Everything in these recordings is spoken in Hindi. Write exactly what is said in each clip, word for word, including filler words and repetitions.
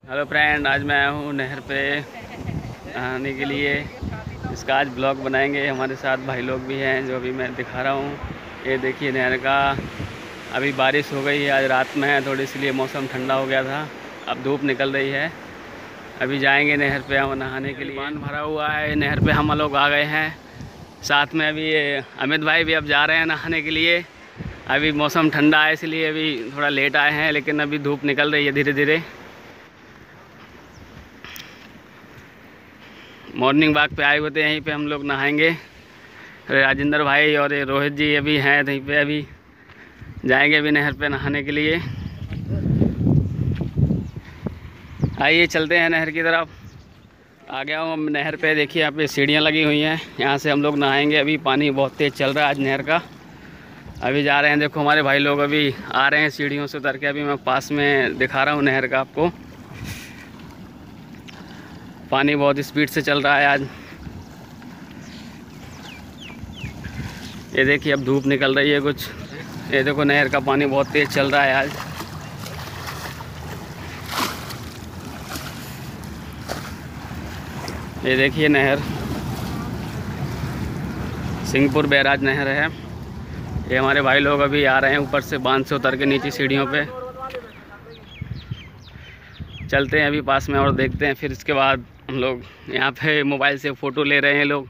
हेलो फ्रेंड, आज मैं आया हूँ नहर पे नहाने के लिए। इसका आज ब्लॉग बनाएंगे। हमारे साथ भाई लोग भी हैं जो अभी मैं दिखा रहा हूँ। ये देखिए नहर का, अभी बारिश हो गई है, आज रात में है थोड़ी, इसलिए मौसम ठंडा हो गया था। अब धूप निकल रही है। अभी जाएंगे नहर पे हम नहाने के लिए। पानी भरा हुआ है नहर पे, हम लोग आ गए हैं। साथ में अभी ये अमित भाई भी अब जा रहे हैं नहाने के लिए। अभी मौसम ठंडा है इसलिए अभी थोड़ा लेट आए हैं, लेकिन अभी धूप निकल रही है धीरे धीरे। मॉर्निंग वॉक पे आए हुए थे, यहीं पे हम लोग नहाएंगे। राजेंद्र भाई और ये रोहित जी अभी हैं यहीं पे, अभी जाएंगे अभी नहर पे नहाने के लिए। आइए चलते हैं नहर की तरफ। आ गया हूँ नहर पे, देखिए यहाँ पे सीढ़ियाँ लगी हुई हैं, यहाँ से हम लोग नहाएंगे। अभी पानी बहुत तेज़ चल रहा है आज नहर का। अभी जा रहे हैं, देखो हमारे भाई लोग अभी आ रहे हैं सीढ़ियों से उतर के। अभी मैं पास में दिखा रहा हूँ नहर का आपको। पानी बहुत स्पीड से चल रहा है आज। ये देखिए अब धूप निकल रही है कुछ। ये देखो नहर का पानी बहुत तेज़ चल रहा है आज। ये देखिए नहर, सिंहपुर बैराज नहर है। ये हमारे भाई लोग अभी आ रहे हैं ऊपर से, बांध से उतर के नीचे सीढ़ियों पे। चलते हैं अभी पास में और देखते हैं, फिर इसके बाद हम लोग यहाँ पे मोबाइल से फ़ोटो ले रहे हैं लोग।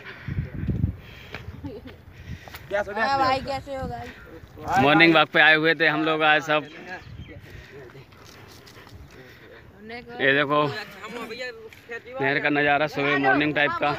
भाई कैसे हो भाई? मॉर्निंग वॉक पे आए हुए थे हम लोग आज सब। ये देखो नहर का नज़ारा सुबह मॉर्निंग टाइप का।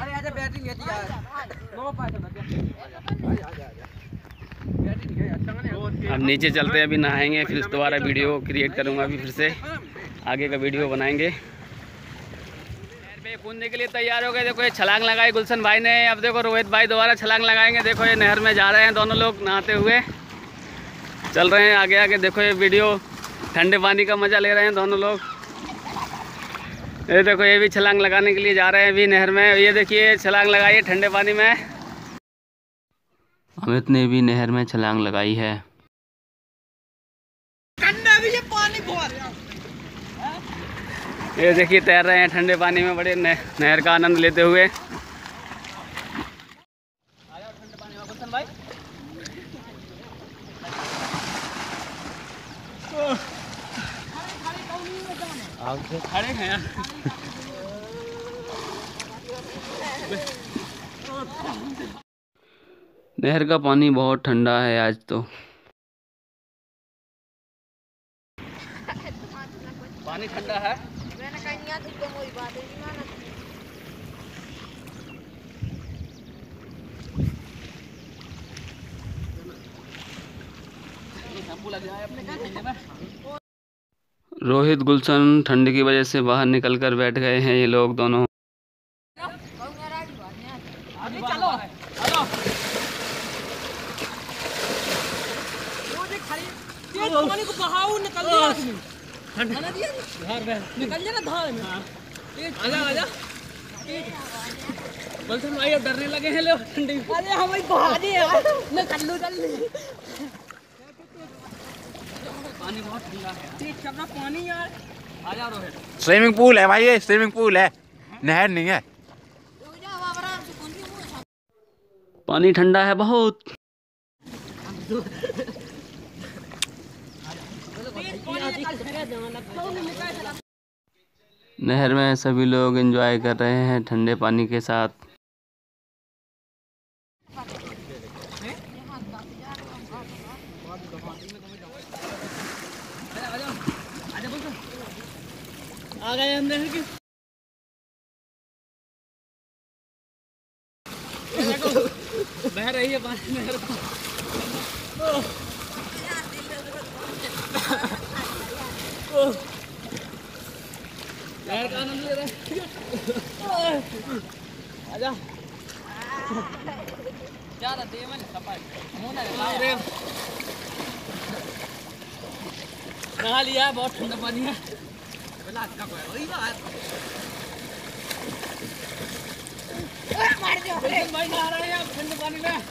अब नीचे चलते हैं, अभी नहाएंगे, फिर दोबारा वीडियो क्रिएट करूँगा। अभी फिर से आगे का वीडियो बनाएंगे। नहर पे कूदने के लिए तैयार हो गए। देखो ये छलांग लगाई गुलशन भाई ने। अब देखो रोहित भाई दोबारा छलांग लगाएंगे। देखो ये नहर में जा रहे हैं दोनों लोग नहाते हुए, चल रहे हैं आगे आगे। देखो ये वीडियो, ठंडे पानी का मज़ा ले रहे हैं दोनों लोग। ये देखो ये भी छलांग लगाने के लिए जा रहे हैं अभी नहर में। ये देखिए छलांग लगाई ठंडे पानी में। अमित ने भी नहर में छलांग लगाई है। ये देखिए तैर रहे हैं ठंडे पानी में, बड़े नहर का आनंद लेते हुए। खड़े हैं नहर का पानी बहुत ठंडा है आज तो। पानी ठंडा है। मैंने कहा नहीं आती तो वही बात है नहीं माना। रोहित गुलशन ठंड की वजह से बाहर निकल कर बैठ गए हैं ये लोग दोनों। पानी को बहाव निकल दिया, निकल जाना धार में। आजा आजा गुलशन भाई अब डरने लगे हैं लोग ठंडी। अरे हम ही बहा दे यार, मैं कर लूं चल। पानी बहुत ठंडा है, तेज चल रहा पानी यार। आजा रोहित। स्विमिंग पूल है भाई, ये स्विमिंग पूल है, नहर नहीं है। पानी ठंडा है बहुत। नहर में सभी लोग एंजॉय कर रहे हैं ठंडे पानी के साथ। आ गए अंदर के। बह रही है पानी नहर का। नहर का आनंद ले रहे हैं। आजा क्या रहते हैं मैंने सफाई मुंह ना रे नहा लिया, बहुत ठंडा पानी है। भाई नहा रहे हैं ठंडे पानी में।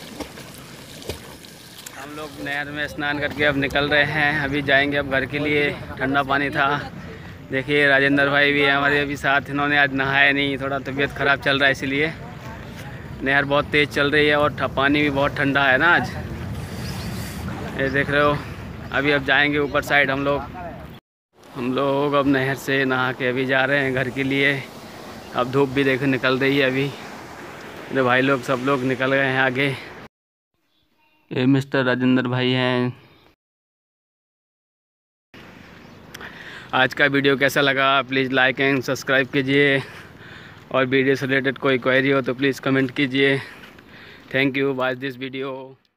हम लोग नहर में स्नान करके अब निकल रहे हैं। अभी जाएंगे अब घर के लिए। ठंडा पानी था, देखिए राजेंद्र भाई भी हैं हमारे अभी साथ, इन्होंने आज नहाया नहीं, थोड़ा तबीयत ख़राब चल रहा है इसलिए। नहर बहुत तेज़ चल रही है और पानी भी बहुत ठंडा है ना आज, ये देख रहे हो। अभी अब जाएंगे ऊपर साइड हम लोग हम लोग अब नहर से नहा के अभी जा रहे हैं घर के लिए। अब धूप भी देखो निकल रही है अभी, मेरे भाई लोग सब लोग निकल गए हैं आगे। ये मिस्टर राजेंद्र भाई हैं। आज का वीडियो कैसा लगा प्लीज़ लाइक एंड सब्सक्राइब कीजिए, और वीडियो से रिलेटेड कोई क्वेरी हो तो प्लीज़ कमेंट कीजिए। Thank you, watch this video.